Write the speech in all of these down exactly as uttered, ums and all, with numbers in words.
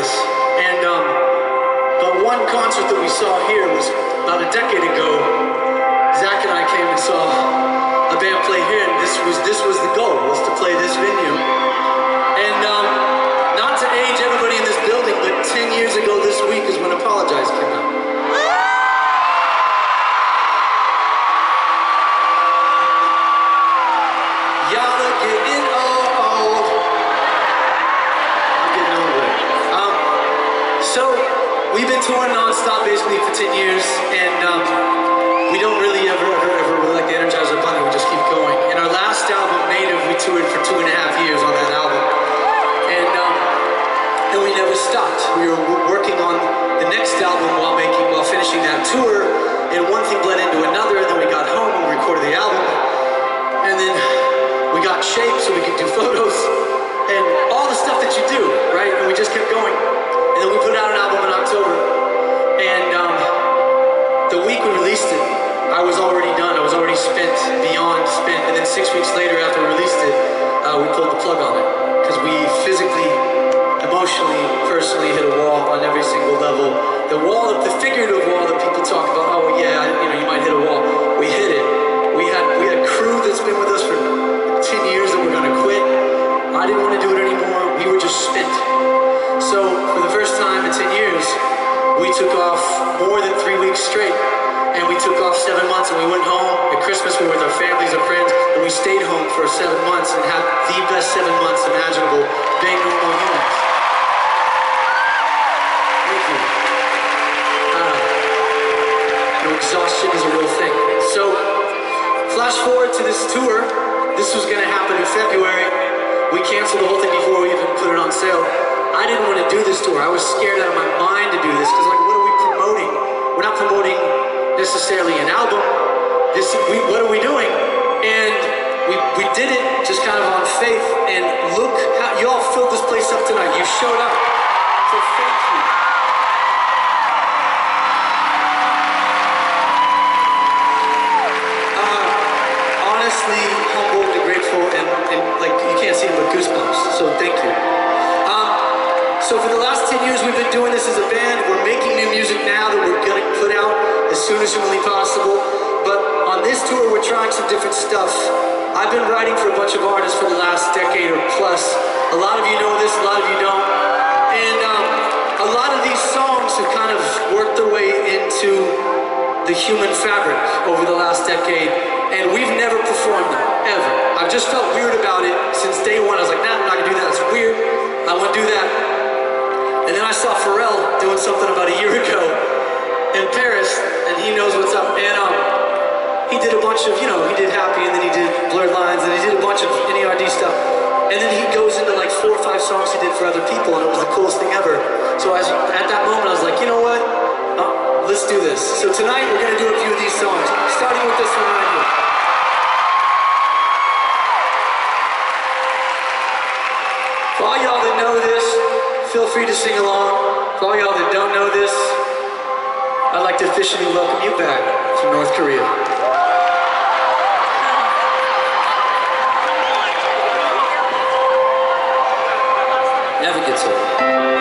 this. And um, but one concert that we saw here was about a decade ago. Zach and I came and saw a band play here, and this was this was the goal, was to play this venue. And um, not to age everybody in this building, but ten years ago this week is when Apologize came out. Y'all are getting old. I'm getting older. Um, so we've been touring non-stop basically for ten years, and um, we don't really ever, ever, ever really like to energize our body. We just keep going. And our last album, Native, we toured for two and a half years on that album, and um, and we never stopped. We were working on the next album while making, while finishing that tour, and one thing bled into another. And then we got home and we recorded the album, and then we got shape so we could do photos and all the stuff that you do, right? And we just kept going. And then we put out an album in October. And um, the week we released it, I was already done. I was already spent, beyond spent. And then six weeks later after we released it, uh, we pulled the plug on it. Because we physically, emotionally, personally hit a wall on every single level. The wall, the figurative wall that people talk about, oh yeah, you know, you might hit a wall. We hit it. We had, we had a crew that's been with us for ten years that we're gonna quit. I didn't want to do it anymore. We were just spent. So for the first time in ten years, we took off more than three weeks straight. And we took off seven months and we went home. At Christmas we were with our families, our friends, and we stayed home for seven months and had the best seven months imaginable, being normal humans. Thank you. Uh, you know, exhaustion is a real thing. So flash forward to this tour. This was going to happen in February. We canceled the whole thing before we even put it on sale. I didn't want to do this tour. I was scared out of my mind to do this because, like, what are we promoting? We're not promoting necessarily an album. This, we, what are we doing? And we, we did it just kind of on faith. And look how you all filled this place up tonight. You showed up. So thank you. Humbled and grateful, and, and like you can't see them, but goosebumps. So thank you. Um, so for the last ten years, we've been doing this as a band. We're making new music now that we're gonna put out as soon as humanly possible. But on this tour, we're trying some different stuff. I've been writing for a bunch of artists for the last decade or plus. A lot of you know this, a lot of you don't. And um, a lot of these songs have kind of worked their way into the human fabric over the last decade. And we've never performed them, ever. I've just felt weird about it since day one. I was like, nah, I'm not gonna do that, it's weird. I won't do that. And then I saw Pharrell doing something about a year ago in Paris, and he knows what's up. And um, he did a bunch of, you know, he did Happy, and then he did Blurred Lines, and he did a bunch of N E R D stuff. And then he goes into like four or five songs he did for other people, and it was the coolest thing ever. So I was, at that moment, I was like, you know what? Uh, let's do this. So tonight, we're gonna do a few of these songs, starting with this one right here. For all y'all that know this, feel free to sing along. For all y'all that don't know this, I'd like to officially welcome you back from North Korea. Never gets old.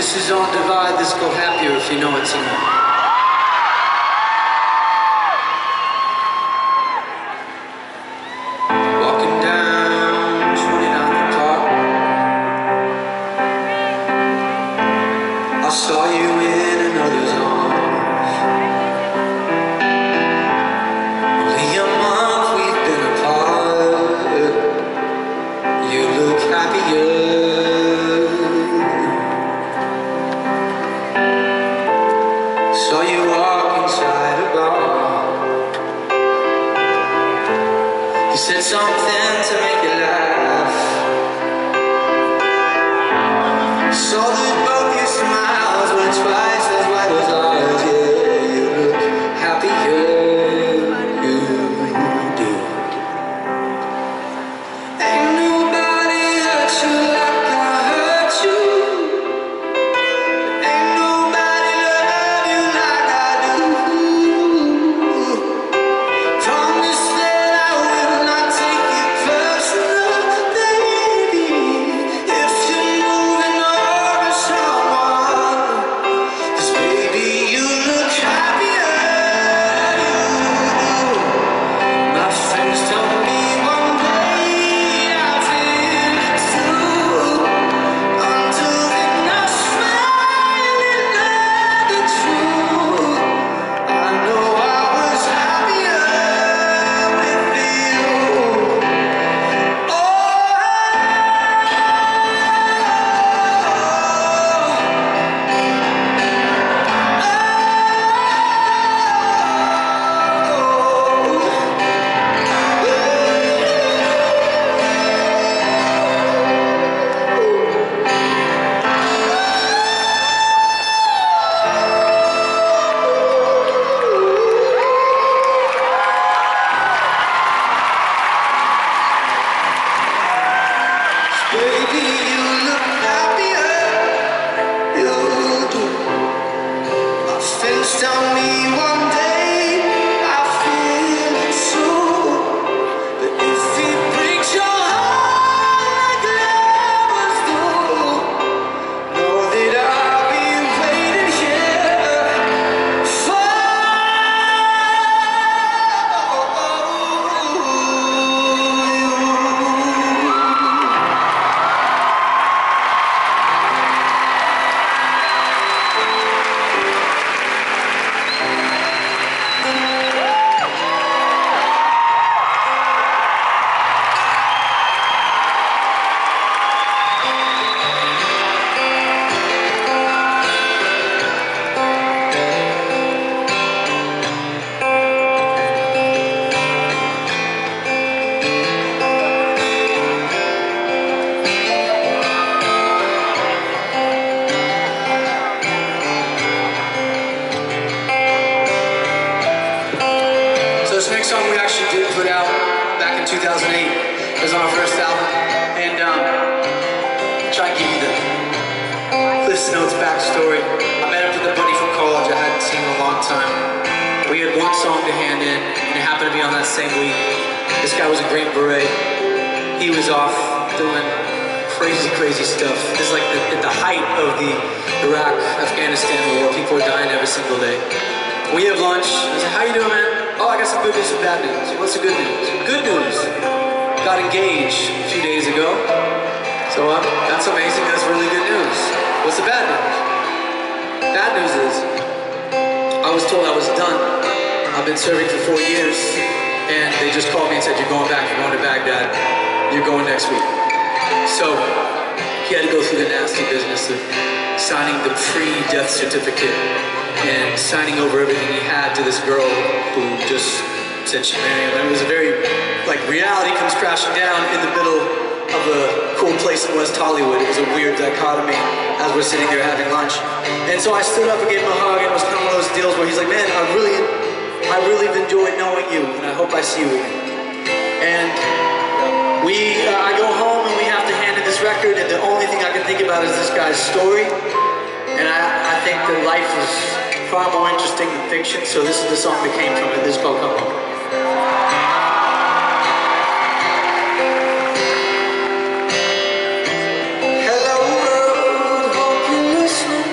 This is on Divide, this go Happier if you know it tonight. Walking down twenty-ninth Park, I saw you in another's arms. Only a month we've been apart, you look happier. Saw you walk inside a bar. You said something to make you laugh. Saw that both your smiles were twice as wide as ours. Yeah, you look happier, you do. Ain't nobody hurt you like I hurt you. Ain't nobody love you like I do. Promise that I will not take it personal, baby. If you're moving on to someone, 'cause baby, you look happier, you do. My friends told me one day I feel it too, until then I smile and let the truth. I know I was happier with you. Oh, baby, you look happier, you do. My friends tell me one day I feel it too. But if it breaks your heart like lovers do, know that I'll be waiting here for So this next song we actually did put out back in two thousand eight. It was on our first album. And um, I'll try and give you the Cliff's Notes backstory. I met up with a buddy from college I hadn't seen in a long time. We had one song to hand in, and it happened to be on that same week. This guy was a Green Beret. He was off doing crazy, crazy stuff. This is like the, at the height of the Iraq-Afghanistan war. People were dying every single day. We have lunch. I said, how you doing, man? Oh, I got some good news and bad news. What's the good news? Good news. Got engaged a few days ago. So um, that's amazing. That's really good news. What's the bad news? Bad news is I was told I was done. I've been serving for four years. And they just called me and said, you're going back. You're going to Baghdad. You're going next week. So he had to go through the nasty business of signing the pre-death certificate and signing over everything he had to this girl who just said she'd marry him. And it was a very, like, reality comes crashing down in the middle of a cool place in West Hollywood. It was a weird dichotomy as we're sitting there having lunch. And so I stood up and gave him a hug, and it was kind of one of those deals where he's like, man, I really, I really have enjoyed knowing you, and I hope I see you again. And we, uh, I go home and we have to hand in this record, and the only thing I can think about is this guy's story. And I, I think that life is far more interesting than fiction, so this is the song that came from it. This is called Come Home. Hello world, hope you're listening.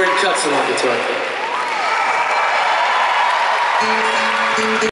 friend Cutzel on guitar.